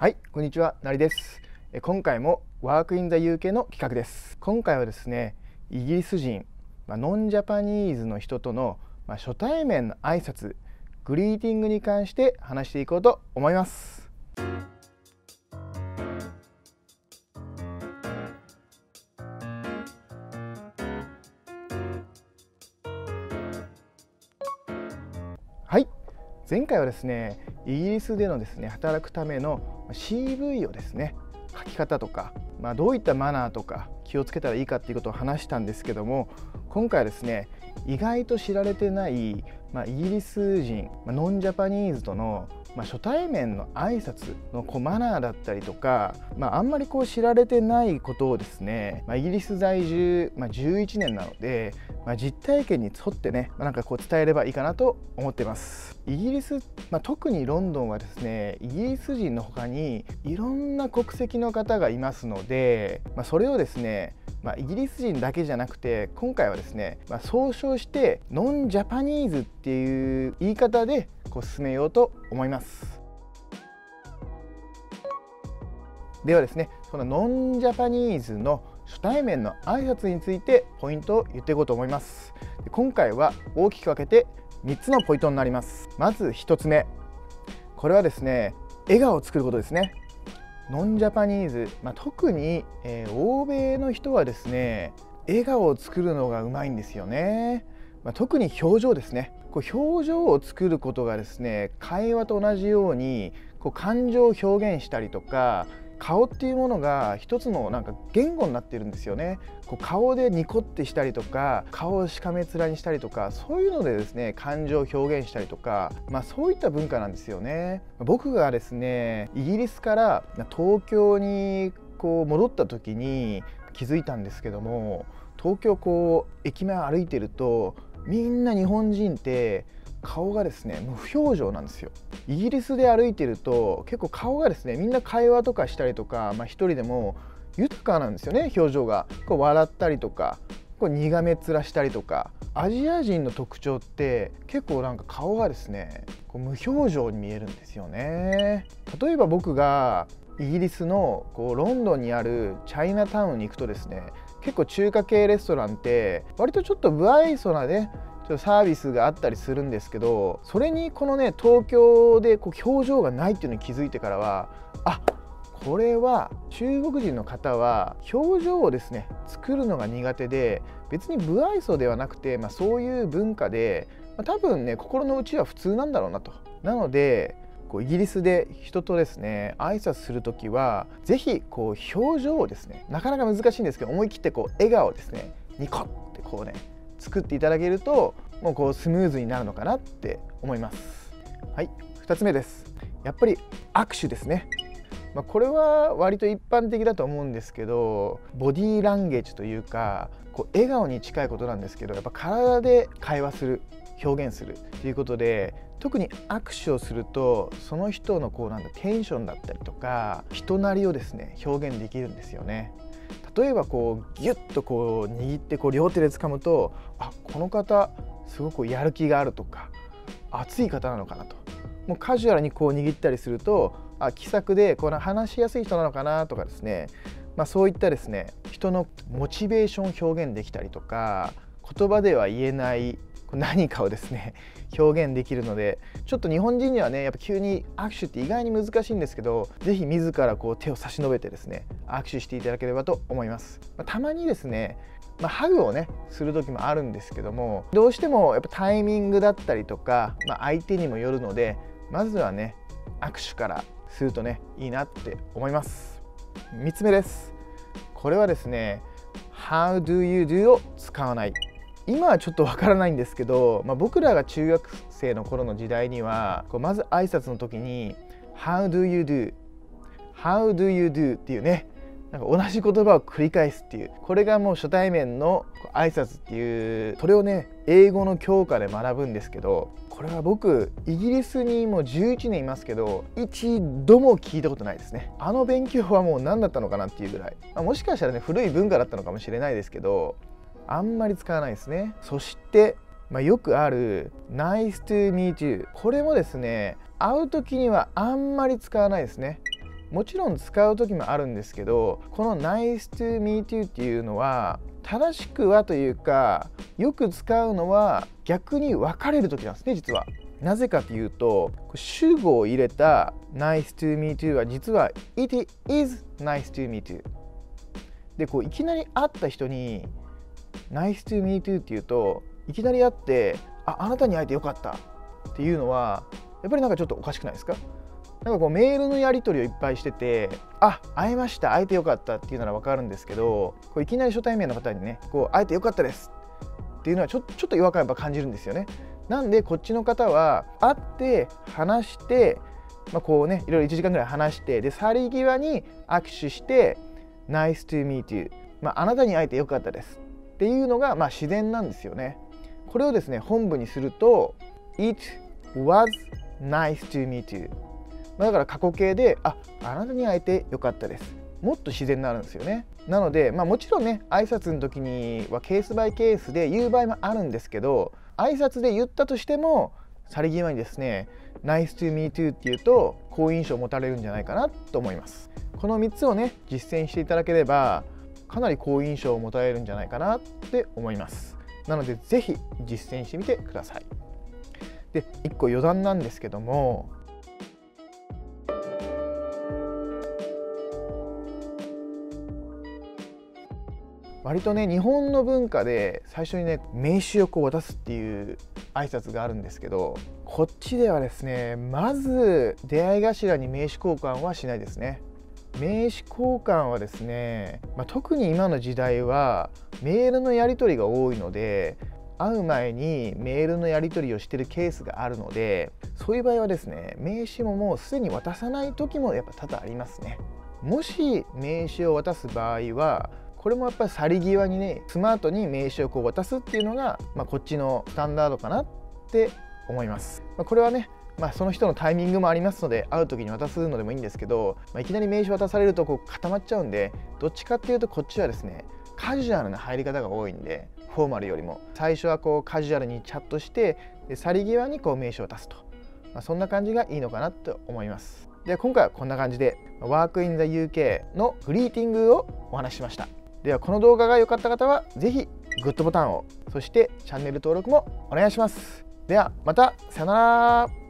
はい、こんにちは、なりです。今回もワークインザ UK の企画です。今回はですね、イギリス人、ノンジャパニーズの人との、初対面の挨拶、グリーティングに関して話していこうと思います。はい、前回はですね、イギリスでのですね、働くための CV をですね、書き方とか、どういったマナーとか気をつけたらいいかっていうことを話したんですけども、今回はですね、意外と知られてない、イギリス人、ノンジャパニーズとの初対面の挨拶のマナーだったりとか、あんまり知られてないことをですね、イギリス在住、11年なので、実体験に沿ってね、伝えればいいかなと思ってます。イギリス、特にロンドンはですね、イギリス人の他にいろんな国籍の方がいますので、それをですね、イギリス人だけじゃなくて、今回はですね、総称してノンジャパニーズっていう言い方で進めようと思います。ではですね、そのノンジャパニーズの初対面の挨拶についてポイントを言っていこうと思います。今回は大きく分けて3つのポイントになります。まず1つ目、これはですね、笑顔を作ることですね。ノンジャパニーズ、特に、欧米の人はですね、笑顔を作るのがうまいんですよね。特に表情ですね。表情を作ることがですね、会話と同じように感情を表現したりとか、顔っていうものが一つの言語になっているんですよね。顔でニコってしたりとか、顔をしかめ面にしたりとか、そういうのでですね、感情を表現したりとか、そういった文化なんですよね。僕がですね、イギリスから東京に戻った時に気づいたんですけども、東京駅前歩いてると、みんな日本人って顔がですね無表情なんですよ。イギリスで歩いてると結構顔がですね、みんな会話とかしたりとか、一人でも豊かなんですよね、表情が。笑ったりとか、苦め面したりとか。アジア人の特徴って結構顔がですね無表情に見えるんですよね。例えば僕がイギリスのロンドンにあるチャイナタウンに行くとですね、結構中華系レストランって割とちょっと不愛想なね、ちょっとサービスがあったりするんですけど、それに東京で表情がないっていうのに気づいてからは、これは中国人の方は表情をですね作るのが苦手で、別に不愛想ではなくて、そういう文化で、多分ね心の内は普通なんだろうなと。なのでイギリスで人とですね挨拶するときは、ぜひ表情をですね、なかなか難しいんですけど、思い切って笑顔ですね、ニコって作っていただけると、もうスムーズになるのかなって思います。はい、2つ目です。やっぱり握手ですね。これは割と一般的だと思うんですけど、ボディーランゲージというか笑顔に近いことなんですけど、やっぱ体で会話する、表現するということで、特に握手をするとその人のテンションだったりとか人なりをですね表現できるんですよね。例えばギュッと握って両手で掴むと、この方すごくやる気があるとか、熱い方なのかなと。もうカジュアルに握ったりすると、気さくで話しやすい人なのかなとかですね、そういったですね人のモチベーションを表現できたりとか、言葉では言えない何かをですね表現できるので、ちょっと日本人にはねやっぱ急に握手って意外に難しいんですけど、ぜひ自ら手を差し伸べてですね握手していただければと思います。たまにですね、ハグをねする時もあるんですけども、どうしてもやっぱタイミングだったりとか、相手にもよるので、まずはね握手からするとねいいなって思います。3つ目です。これはですね How do you do を使わない。今はちょっとわからないんですけど、僕らが中学生の頃の時代にはまず挨拶の時に How do you do How do you do っていうね、同じ言葉を繰り返すっていう、これがもう初対面の挨拶っていう、それをね英語の教科で学ぶんですけど、これは僕イギリスにもう11年いますけど、一度も聞いたことないですね。あの勉強はもう何だったのかなっていうぐらい、もしかしたらね古い文化だったのかもしれないですけど、あんまり使わないですね。そして、よくある Nice to meet you、 これもですね会う時にはあんまり使わないですね。 もちろん使う時もあるんですけど、この Nice to meet you っていうのは正しくはというか、よく使うのは逆に別れる時なんですね、実は。なぜかというと、主語を入れた Nice to meet you は実は It is nice to meet you で、いきなり会った人に Nice to meet you っていうと、いきなり会ってあなたに会えてよかったっていうのはやっぱりなんかちょっとおかしくないですか？なんかメールのやり取りをいっぱいしてて、会えました、会えてよかったっていうなら分かるんですけど、いきなり初対面の方にね、会えてよかったですっていうのはちょっと違和感やっぱ感じるんですよね。なんでこっちの方は会って話して、いろいろ1時間ぐらい話して、で去り際に握手して「Nice to meet you」あなたに会えてよかったですっていうのが自然なんですよね。これをですね本文にすると「It was nice to meet you」だから過去形であなたに会えてよかったです、もっと自然になるんですよね。なので、もちろんね挨拶の時にはケースバイケースで言う場合もあるんですけど、挨拶で言ったとしても去り際にですね Nice to meet you っていうと好印象を持たれるんじゃないかなと思います。この3つをね実践していただければかなり好印象を持たれるんじゃないかなって思います。なのでぜひ実践してみてください。で1個余談なんですけども、割とね日本の文化で最初にね名刺を渡すっていう挨拶があるんですけど、こっちではですねまず出会い頭に名刺交換はしないですね。名刺交換はですね、特に今の時代はメールのやり取りが多いので、会う前にメールのやり取りをしているケースがあるので、そういう場合はですね名刺ももうすでに渡さない時もやっぱ多々ありますね。もし名刺を渡す場合はこれもやっぱり去り際にねスマートに名刺を渡すっていうのが、こっちのスタンダードかなって思います。これはね、その人のタイミングもありますので会う時に渡すのでもいいんですけど、いきなり名刺渡されると固まっちゃうんで、どっちかっていうとこっちはですねカジュアルな入り方が多いんで、フォーマルよりも最初はカジュアルにチャットして、で去り際に名刺を渡すと、そんな感じがいいのかなと思います。で今回はこんな感じでワークインザ UK のグリーティングをお話ししました。ではこの動画が良かった方はぜひグッドボタンを、そしてチャンネル登録もお願いします。ではまた、さよなら。